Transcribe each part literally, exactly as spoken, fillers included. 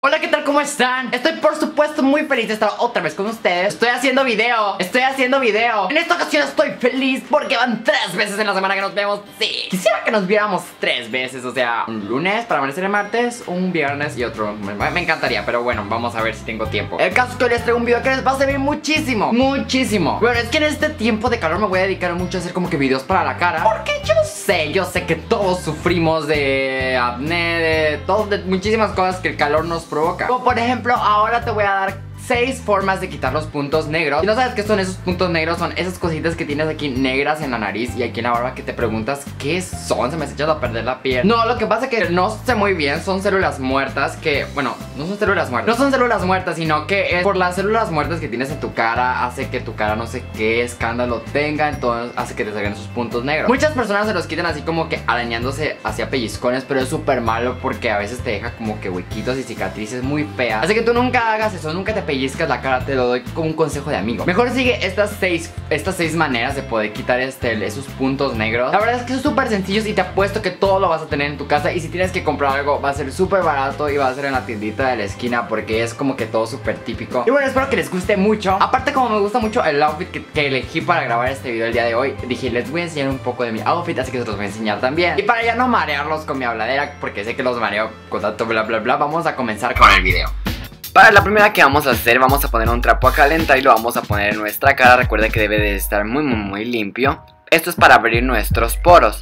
Hola, ¿qué tal? ¿Cómo están? Estoy por supuesto muy feliz de estar otra vez con ustedes. Estoy haciendo video, estoy haciendo video. En esta ocasión estoy feliz porque van tres veces en la semana que nos vemos. Sí, quisiera que nos viéramos tres veces. O sea, un lunes para amanecer el martes, un viernes y otro. Me, me encantaría, pero bueno, vamos a ver si tengo tiempo. El caso es que hoy les traigo un video que les va a servir muchísimo, muchísimo. Bueno, es que en este tiempo de calor me voy a dedicar mucho a hacer como que videos para la cara, porque yo sé, yo sé que todos sufrimos de acné, de, todo, de muchísimas cosas que el calor nos provoca. Como por ejemplo, ahora te voy a dar seis formas de quitar los puntos negros. Si no sabes qué son esos puntos negros, son esas cositas que tienes aquí negras en la nariz y aquí en la barba que te preguntas qué son, se me has echado a perder la piel. No, lo que pasa es que no sé muy bien, son células muertas que, bueno, no son células muertas, no son células muertas, sino que es por las células muertas que tienes en tu cara, hace que tu cara no sé qué escándalo tenga, entonces hace que te salgan esos puntos negros. Muchas personas se los quitan así como que arañándose hacia pellizcones, pero es súper malo porque a veces te deja como que huequitos y cicatrices muy feas. Así que tú nunca hagas eso, nunca te pellizcas la cara, te lo doy como un consejo de amigo. Mejor sigue estas seis, estas seis maneras de poder quitar este, esos puntos negros. La verdad es que son súper sencillos y te apuesto que todo lo vas a tener en tu casa. Y si tienes que comprar algo va a ser súper barato y va a ser en la tiendita de la esquina, porque es como que todo súper típico. Y bueno, espero que les guste mucho. Aparte, como me gusta mucho el outfit que, que elegí para grabar este video el día de hoy, dije, les voy a enseñar un poco de mi outfit, así que se los voy a enseñar también. Y para ya no marearlos con mi habladera, porque sé que los mareo con tanto bla bla bla, vamos a comenzar con el video. Para la primera que vamos a hacer, vamos a poner un trapo a calentar y lo vamos a poner en nuestra cara. Recuerda que debe de estar muy muy muy limpio. Esto es para abrir nuestros poros.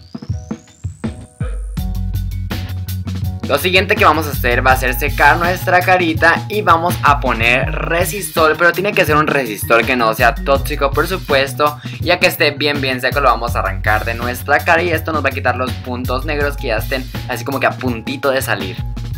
Lo siguiente que vamos a hacer va a ser secar nuestra carita y vamos a poner resistol, pero tiene que ser un resistol que no sea tóxico, por supuesto. Ya que esté bien bien seco, lo vamos a arrancar de nuestra cara y esto nos va a quitar los puntos negros que ya estén así como que a puntito de salir.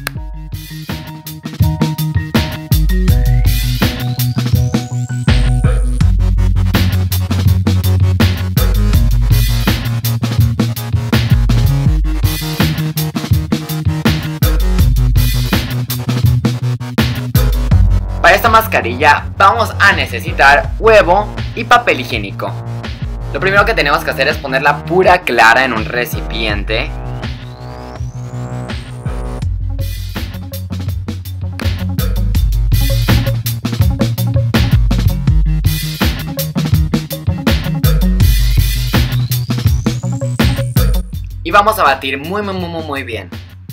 Para esta mascarilla vamos a necesitar huevo y papel higiénico. Lo primero que tenemos que hacer es ponerla pura clara en un recipiente. Y vamos a batir muy muy muy muy bien.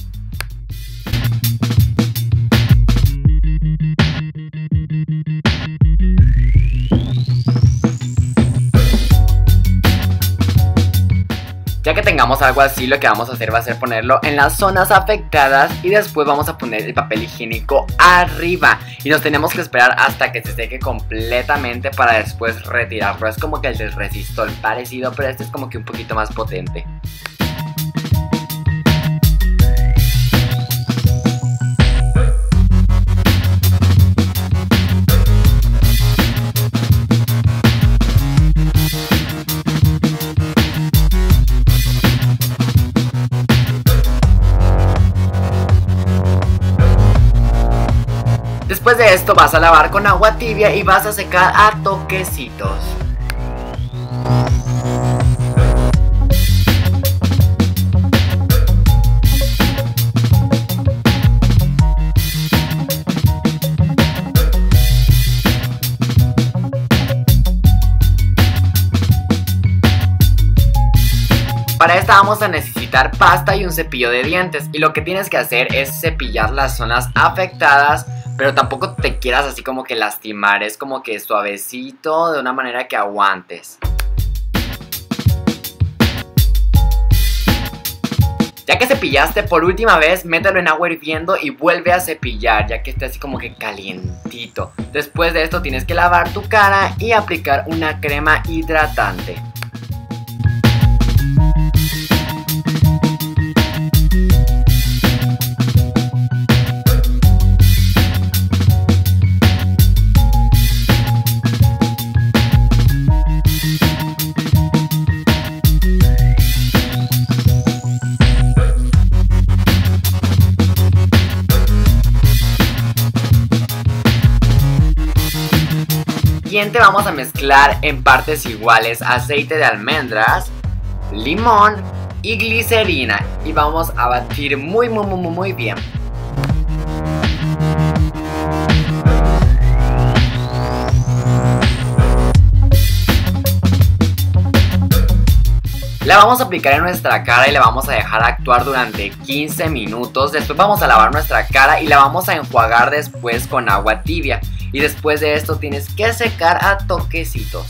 Ya que tengamos algo así, lo que vamos a hacer va a ser ponerlo en las zonas afectadas y después vamos a poner el papel higiénico arriba. Y nos tenemos que esperar hasta que se seque completamente para después retirarlo. Es como que el del resistol parecido, pero este es como que un poquito más potente. Después de esto vas a lavar con agua tibia y vas a secar a toquecitos. Para esta vamos a necesitar pasta y un cepillo de dientes. Y lo que tienes que hacer es cepillar las zonas afectadas, pero tampoco te quieras así como que lastimar, es como que suavecito, de una manera que aguantes. Ya que cepillaste por última vez, mételo en agua hirviendo y vuelve a cepillar, ya que esté así como que calientito. Después de esto tienes que lavar tu cara y aplicar una crema hidratante. Siguiente vamos a mezclar en partes iguales aceite de almendras, limón y glicerina y vamos a batir muy muy muy muy bien. La vamos a aplicar en nuestra cara y la vamos a dejar actuar durante quince minutos. Después vamos a lavar nuestra cara y la vamos a enjuagar después con agua tibia. Y después de esto tienes que secar a toquecitos.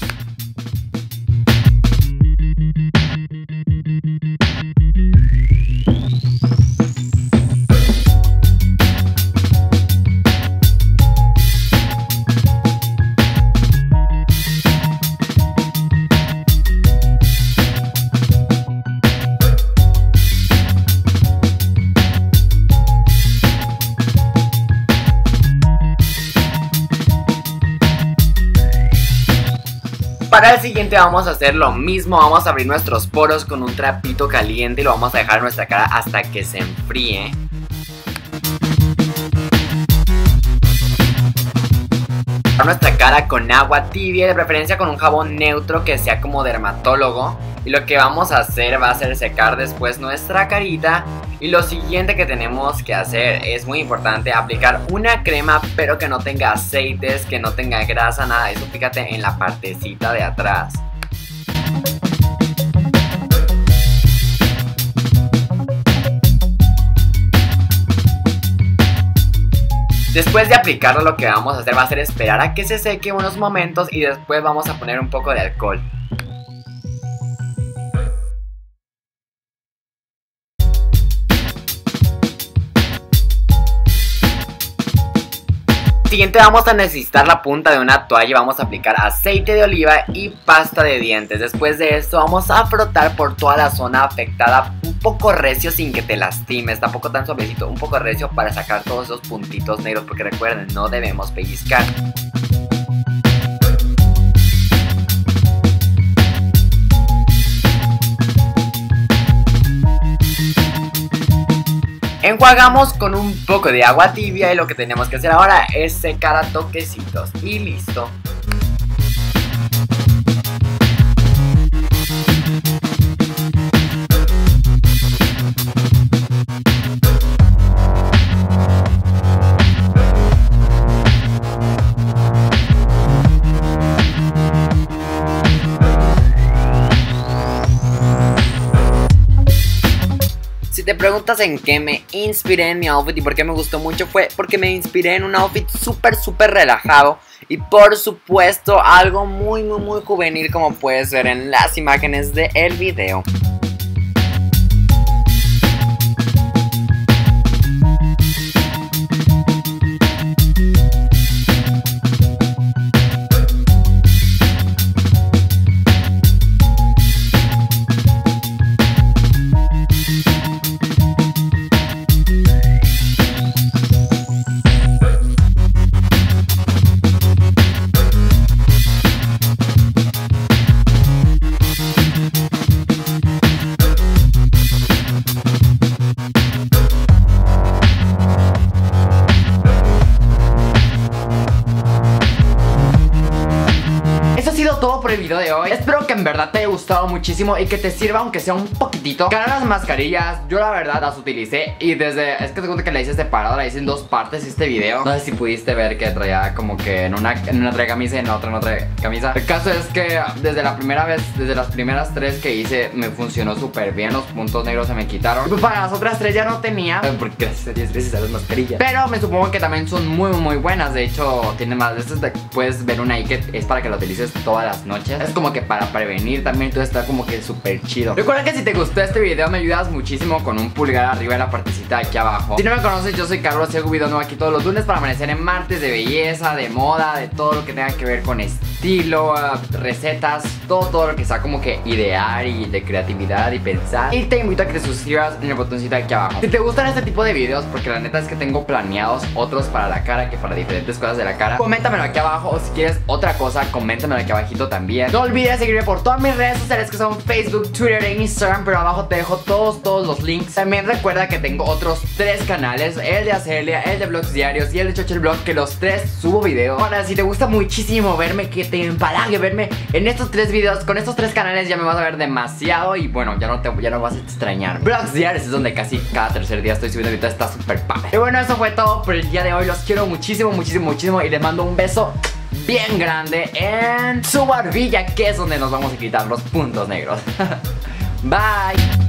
Para el siguiente vamos a hacer lo mismo, vamos a abrir nuestros poros con un trapito caliente y lo vamos a dejar en nuestra cara hasta que se enfríe. Nuestra cara con agua tibia, de preferencia con un jabón neutro que sea como dermatólogo. Y lo que vamos a hacer va a ser secar después nuestra carita. Y lo siguiente que tenemos que hacer es muy importante, aplicar una crema pero que no tenga aceites, que no tenga grasa, nada de eso. Fíjate en la partecita de atrás. Después de aplicarlo, lo que vamos a hacer va a ser esperar a que se seque unos momentos y después vamos a poner un poco de alcohol. Siguiente vamos a necesitar la punta de una toalla y vamos a aplicar aceite de oliva y pasta de dientes. Después de esto vamos a frotar por toda la zona afectada un poco recio sin que te lastimes, tampoco tan suavecito, un poco recio para sacar todos esos puntitos negros porque recuerden, no debemos pellizcar. Enjuagamos con un poco de agua tibia y lo que tenemos que hacer ahora es secar a toquecitos y listo. Si te preguntas en qué me inspiré en mi outfit y por qué me gustó mucho, fue porque me inspiré en un outfit súper súper relajado y por supuesto algo muy muy muy juvenil, como puedes ver en las imágenes del video. Todo por el video de hoy. Espero que en verdad te haya gustado muchísimo y que te sirva aunque sea un poquitito. Cara, las mascarillas, yo la verdad las utilicé y desde, es que te cuento que la hice separada, la hice en dos partes este video. No sé si pudiste ver que traía como que en una, en una traía camisa y en la otra en otra camisa. El caso es que desde la primera vez, desde las primeras tres que hice me funcionó súper bien, los puntos negros se me quitaron. Y pues para las otras tres ya no tenía, porque gracias a diez veces a las mascarillas. Pero me supongo que también son muy muy buenas, de hecho tiene más de estas, puedes ver una ahí que es para que la utilices todas las noches. Es como que para prevenir también, todo está como que súper chido. Recuerda que si te gustó este video me ayudas muchísimo con un pulgar arriba en la partecita de aquí abajo. Si no me conoces, yo soy Carlos y hago video nuevo aquí todos los lunes para amanecer en martes de belleza, de moda, de todo lo que tenga que ver con estilo, uh, recetas, todo, todo lo que sea como que idear y de creatividad y pensar. Y te invito a que te suscribas en el botoncito de aquí abajo. Si te gustan este tipo de videos, porque la neta es que tengo planeados otros para la cara que para diferentes cosas de la cara, coméntamelo aquí abajo, o si quieres otra cosa, coméntamelo aquí abajito también. No olvides seguirme por todas mis redes sociales que son Facebook, Twitter e Instagram, pero abajo te dejo todos, todos los links. También recuerda que tengo otros tres canales, el de Acelia, el de Vlogs Diarios y el de Chochel Vlog, que los tres subo videos. Ahora, si te gusta muchísimo verme, que te empalague verme en estos tres videos, con estos tres canales ya me vas a ver demasiado y bueno, ya no te ya no vas a extrañar. Vlogs Diarios es donde casi cada tercer día estoy subiendo, ahorita está súper padre. Y bueno, eso fue todo por el día de hoy. Los quiero muchísimo, muchísimo, muchísimo y les mando un beso bien grande en su barbilla, que es donde nos vamos a quitar los puntos negros. Bye.